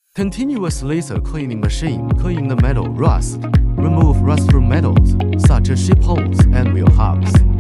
Continuous laser cleaning machine clean the metal rust. Remove rust from metals, such as ship holes and wheel hubs.